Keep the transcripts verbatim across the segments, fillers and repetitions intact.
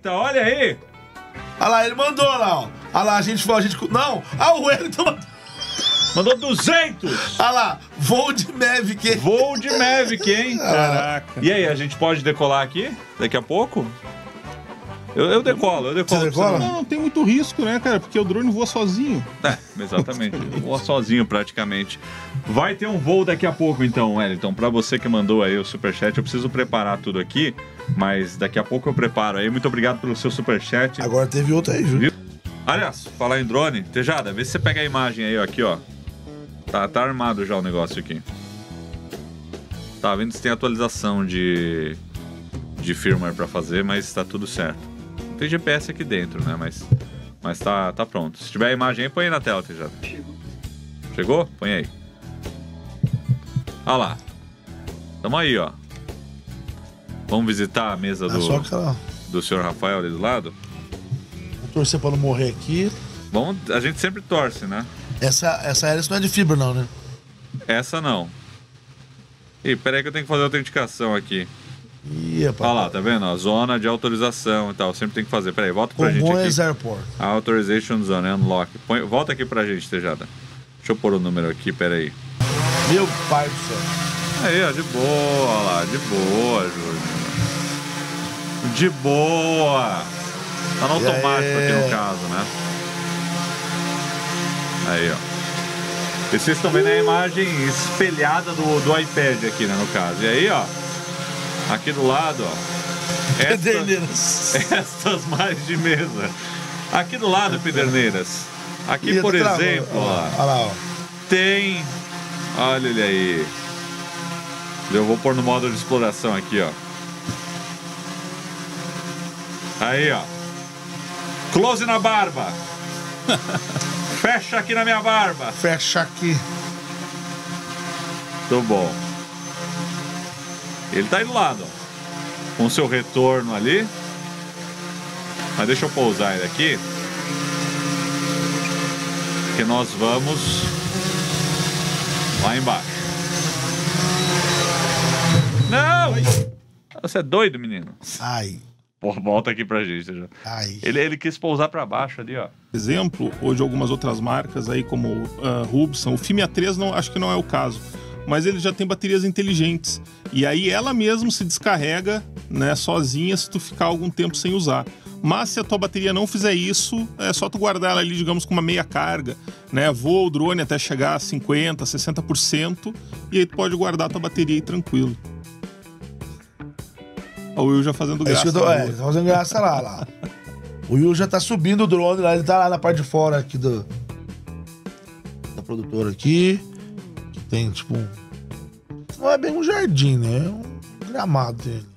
Eita, olha aí. Olha lá, ele mandou lá, ó. Olha lá, a gente falou, a gente... Não, ah, o Wellington mandou... Mandou duzentos. Olha lá, voo de Mavic, hein? Voo de Mavic, hein? Caraca. E aí, a gente pode decolar aqui daqui a pouco? Eu, eu decolo, eu decolo. Você decola? Não, não tem muito risco, né, cara? Porque o drone voa sozinho. É, exatamente. Voa sozinho praticamente. Vai ter um voo daqui a pouco, então, Wellington. Pra você que mandou aí o superchat, eu preciso preparar tudo aqui, mas daqui a pouco eu preparo aí. Muito obrigado pelo seu superchat. Agora teve outro aí, viu? Viu? Aliás, falar em drone, Tejada, vê se você pega a imagem aí, ó, aqui, ó. Tá, tá armado já o negócio aqui. Tá vendo se tem atualização de, de firmware pra fazer, mas tá tudo certo. Não tem G P S aqui dentro, né? Mas, mas tá, tá pronto. Se tiver a imagem aí, põe aí na tela, Tejada. Chegou. Chegou? Põe aí. Olha lá. Tamo aí, ó. Vamos visitar a mesa do, só aquela... do senhor Rafael ali do lado? Vou torcer pra não morrer aqui. Vamos, a gente sempre torce, né? Essa, essa hélice não é de fibra, não, né? Essa não. Ih, peraí que eu tenho que fazer a autenticação aqui. Ih, rapaz. Olha lá, tá vendo? A zona de autorização e tal. Sempre tem que fazer. Peraí, volta pra gente Congonhas aqui. Airport. Authorization Zone, unlock. Põe, volta aqui pra gente, Tejada. Deixa eu pôr o número aqui, peraí. Meu pai do céu. Aí, ó, de boa, olha lá, de boa, Júnior. De boa. Tá no automático aqui no caso, né? Aí, ó. E vocês estão vendo a imagem espelhada do, do iPad aqui, né, no caso. E aí, ó. Aqui do lado, ó. Pederneiras. Estas, estas mais de mesa. Aqui do lado, Pederneiras. Aqui, Ih, por tá exemplo, travando. ó. Olha lá, ó. Tem... Olha ele aí. Eu vou pôr no modo de exploração aqui, ó. Aí, ó. Close na barba. Fecha aqui na minha barba. Fecha aqui. Muito bom. Ele tá aí do lado, ó. Com o seu retorno ali. Mas deixa eu pousar ele aqui. Que nós vamos lá embaixo. Não! Você é doido, menino? Ai. Pô, volta aqui pra gente. Já. Ai. Ele, ele quis pousar pra baixo ali, ó. Exemplo, ou de algumas outras marcas aí, como uh, Hubsan. O Fimea três não, acho que não é o caso. Mas ele já tem baterias inteligentes. E aí ela mesmo se descarrega, né, sozinha se tu ficar algum tempo sem usar. Mas se a tua bateria não fizer isso, é só tu guardar ela ali, digamos, com uma meia carga, né? Voa o drone até chegar a cinquenta por cento, sessenta por cento e aí tu pode guardar a tua bateria aí tranquilo. Ó, o Will já fazendo É isso graça. que eu tô, é, ele tá fazendo graça lá, lá. O Will já tá subindo o drone lá, ele tá lá na parte de fora aqui do, da produtora aqui. Que tem tipo um... Não é bem um jardim, né? É um gramado dele.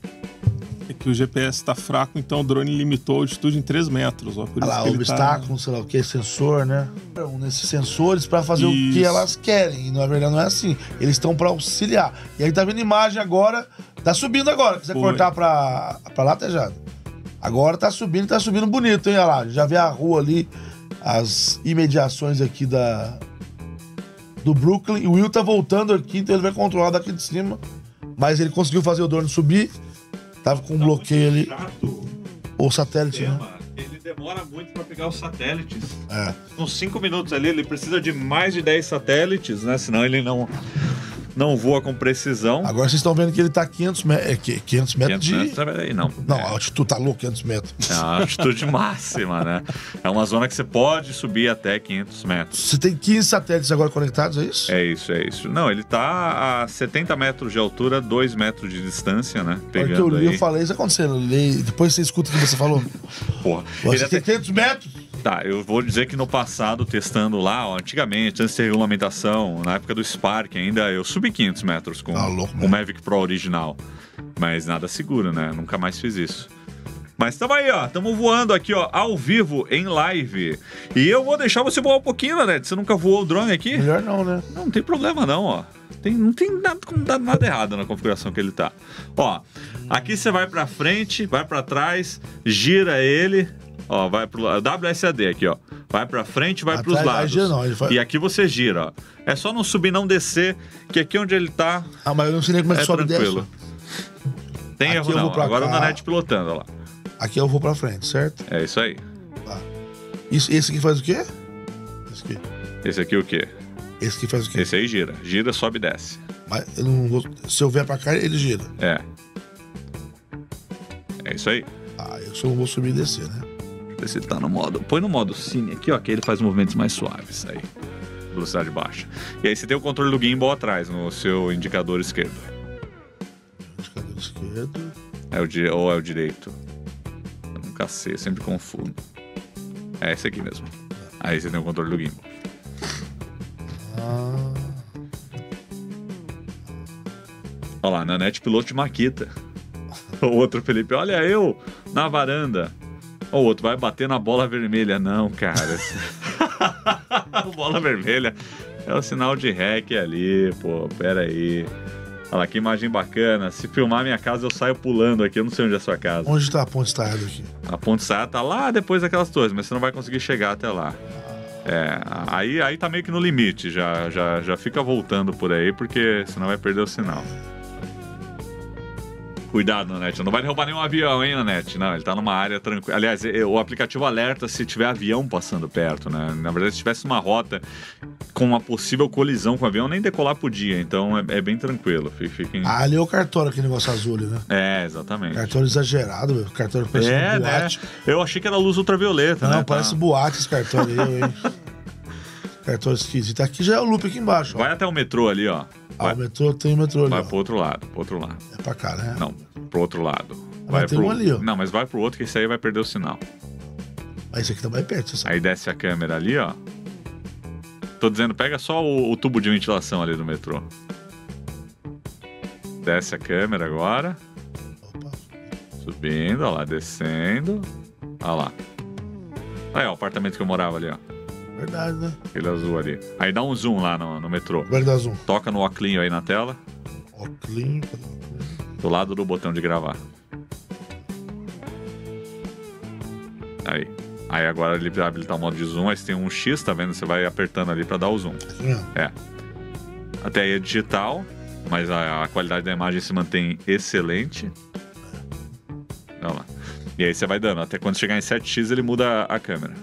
É que o G P S tá fraco, então o drone limitou a altitude em três metros. Ó, por Olha isso lá, que ele obstáculo, tá... sei lá o que, sensor, né? Um desses sensores pra fazer Isso. o que elas querem. E na verdade não é assim. Eles estão pra auxiliar. E aí tá vendo imagem agora. Tá subindo agora. Quiser Foi. cortar pra, pra lá, Tejado? Agora tá subindo, tá subindo bonito, hein? Olha lá. Já vê a rua ali, as imediações aqui da do Brooklyn. O Will tá voltando aqui, então ele vai controlar daqui de cima. Mas ele conseguiu fazer o drone subir. Tava com um Tá bloqueio ali. chato O satélite, né? Ele demora muito pra pegar os satélites. É. Uns cinco minutos ali, ele precisa de mais de dez satélites, né? Senão ele não, não voa com precisão. Agora vocês estão vendo que ele tá quinhentos metros, quinhentos metros de... quinhentos metros, aí não. Não, É. a altitude tá louco, quinhentos metros. É a altitude máxima, né? É uma zona que você pode subir até quinhentos metros. Você tem quinze satélites agora conectados, é isso? É isso, é isso. Não, ele tá a setenta metros de altura, dois metros de distância, né? Porque eu Pegando li, eu aí. falei, isso acontecendo. Eu li, depois você escuta o que você falou. Porra. Você Ele tem até... quinhentos metros? Tá, eu vou dizer que no passado, testando lá, ó, antigamente, antes de ter regulamentação, na época do Spark ainda, eu subi quinhentos metros com Ah, louco, com o mano. Mavic Pro original. Mas nada seguro, né? Nunca mais fiz isso. Mas tamo aí, ó. Tamo voando aqui, ó, ao vivo, em live. E eu vou deixar você voar um pouquinho, Nanete. Você nunca voou o drone aqui? Melhor não, né? Não, não tem problema não, ó. Tem, não tem nada, nada, nada errado na configuração que ele tá. Ó, aqui você vai pra frente, vai pra trás, gira ele, ó, vai pro W S A D aqui, ó. Vai pra frente, vai pros Atrás, lados. gira não, ele faz- E aqui você gira, ó. É só não subir, não descer, que aqui onde ele tá Ah, mas eu não sei nem como é que é sobe e desce. tranquilo. Tem Aqui erro eu não. vou pra Agora cá. o Nanete pilotando, ó lá. Aqui eu vou pra frente, certo? É isso aí. Tá. Isso, esse aqui faz o quê? Esse aqui. Esse aqui o quê? Esse aqui faz o quê? Esse aí gira. Gira, sobe e desce. Mas eu não vou... Se eu vier pra cá, ele gira. É. É isso aí. Ah, eu só não vou subir e descer, né? Deixa eu ver se ele tá no modo... Põe no modo Cine aqui, ó, que ele faz movimentos mais suaves. Aí. Velocidade baixa. E aí você tem o controle do gimbal atrás, no seu indicador esquerdo. Indicador esquerdo. É o di... Ou é o direito? Eu nunca sei, eu sempre confundo. É esse aqui mesmo. Aí você tem o controle do gimbal. Ah... Olha lá, Nanete piloto de Makita. O outro, Felipe, olha eu na varanda. O outro, vai bater na bola vermelha. Não, cara. Bola vermelha é o sinal de rec ali, pô, pera aí. Olha lá, que imagem bacana. Se filmar minha casa, eu saio pulando aqui. Eu não sei onde é a sua casa. Onde tá a ponte estaiada aqui? A ponte estaiada tá lá depois daquelas torres, mas você não vai conseguir chegar até lá. É, aí, aí tá meio que no limite. Já, já, já fica voltando por aí, porque senão vai perder o sinal. Cuidado, Nanete. Não vai derrubar nenhum avião, hein, Nanete? Não, ele tá numa área tranquila. Aliás, o aplicativo alerta se tiver avião passando perto, né? Na verdade, se tivesse uma rota com uma possível colisão com o avião, nem decolar podia. Então, é, é bem tranquilo. Fiquem... Ah, ali é o cartório, aquele negócio azul ali, né? É, exatamente. Cartório exagerado, meu. Cartório parece é, um boate. Né? Eu achei que era luz ultravioleta, Não, né? parece tá... boate esse cartório aí, hein? Cartório esquisito. Aqui já é o loop aqui embaixo, ó. Vai até o metrô ali, ó. Ah, vai... o metrô tem o metrô ali. Vai ó. pro outro lado, pro outro lado. É pra cá, né? Não, pro outro lado. Ah, vai tem pro... um ali, ó. Não, mas vai pro outro que esse aí vai perder o sinal. Mas esse aqui tá mais perto, você sabe. Aí desce a câmera ali, ó. Tô dizendo, pega só o, o tubo de ventilação ali do metrô. Desce a câmera agora. Opa. Subindo, ó lá, descendo. Ó lá. Aí, ó, o apartamento que eu morava ali, ó. Verdade, né? Aquele azul ali. Aí dá um zoom lá no, no metrô. Verde azul. Toca no óculinho aí na tela. Óculinho. Do lado do botão de gravar. Aí. Aí agora ele vai habilitar o modo de zoom. Aí você tem um X, tá vendo? Você vai apertando ali pra dar o zoom. Aqui mesmo. É. Até aí é digital, mas a, a qualidade da imagem se mantém excelente. Olha lá. E aí você vai dando. Até quando chegar em sete x ele muda a, a câmera.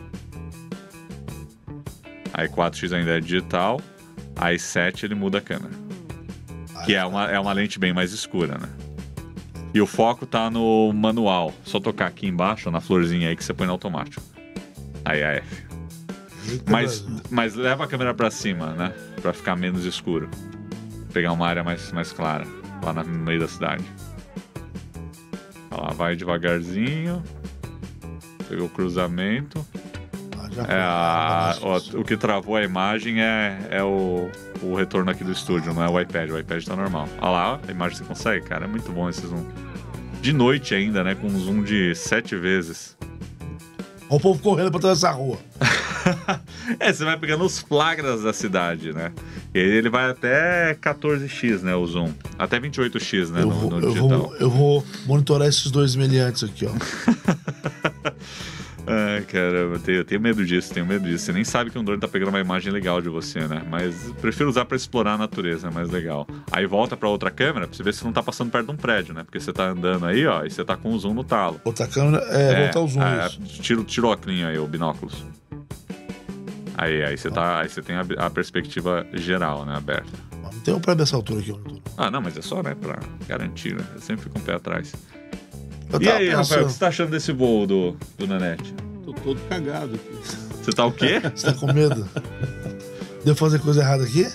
Aí quatro x ainda é digital. Aí sete ele muda a câmera. Que é uma, é uma lente bem mais escura, né? E o foco tá no manual. Só tocar aqui embaixo, na florzinha aí que você põe no automático. Aí a F. Mas, mas leva a câmera pra cima, né? Pra ficar menos escuro. Pegar uma área mais, mais clara. Lá no meio da cidade. Olha lá, vai devagarzinho. Pegou o cruzamento. É a, o, o que travou a imagem é, é o, o retorno aqui do estúdio, não é o iPad. O iPad tá normal. Olha lá, a imagem você consegue, cara. É muito bom esse zoom. De noite ainda, né? Com um zoom de sete vezes. Olha o povo correndo pra atravessar a rua. É, você vai pegando os flagras da cidade, né? E aí ele vai até quatorze x, né? O zoom. Até vinte e oito x, né? Eu, No, vou, no eu, digital. vou, eu vou monitorar esses dois meliantes aqui, ó. Ai, caramba, eu tenho, eu tenho medo disso, tenho medo disso. Você nem sabe que um drone tá pegando uma imagem legal de você, né? Mas prefiro usar pra explorar a natureza, é mais legal. Aí volta pra outra câmera pra você ver se não tá passando perto de um prédio, né? Porque você tá andando aí, ó, e você tá com o zoom no talo. Outra câmera, é, É, voltar o zoom, é, isso. tira, tira o óculos aí, o binóculos. Aí, aí você tá, aí você tem a, a perspectiva geral, né, aberta. Não tem um prédio dessa altura aqui, ó. Ah, não, mas é só, né, pra garantir, né? Eu sempre fico um pé atrás. Eu E tava aí, pensando, Rafael, o que você tá achando desse voo do, do Nanete? Tô todo cagado aqui. Você tá o quê? Você tá com medo? Deu fazer coisa errada aqui?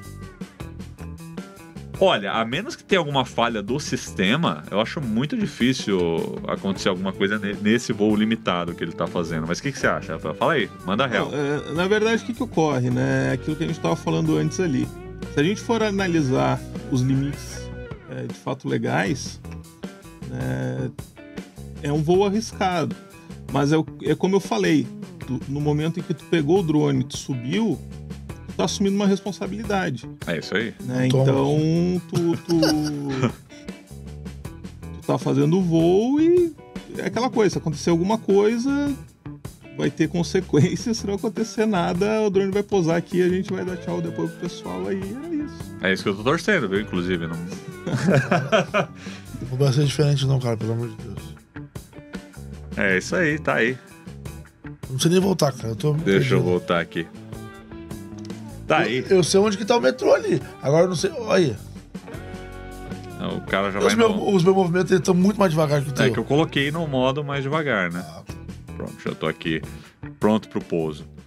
Olha, a menos que tenha alguma falha do sistema, eu acho muito difícil acontecer alguma coisa nesse voo limitado que ele tá fazendo. Mas o que, que você acha, Rafael? Fala aí, manda real. É, na verdade, o que, que ocorre, né? É aquilo que a gente estava falando antes ali. Se a gente for analisar os limites é, de fato legais, né, é um voo arriscado. Mas é, é como eu falei, tu, no momento em que tu pegou o drone, tu subiu, tu tá assumindo uma responsabilidade. É isso aí. Né? Então, tu, tu, tu tá fazendo o voo e é aquela coisa, se acontecer alguma coisa, vai ter consequências. Se não acontecer nada, o drone vai pousar aqui e a gente vai dar tchau depois pro pessoal aí, é isso. É isso que eu tô torcendo, viu? Inclusive, não... Não vai ser diferente não, cara, pelo amor de Deus. É isso aí, tá aí. Não precisa nem voltar, cara. Eu tô Deixa perdido. eu voltar aqui. Tá aí. Eu, eu sei onde que tá o metrô ali. Agora eu não sei. Olha aí. O cara já Os, vai meu, no... os meus movimentos estão muito mais devagar que o teu. É que eu coloquei no modo mais devagar, né? Ah, Pronto, já tô aqui pronto pro pouso.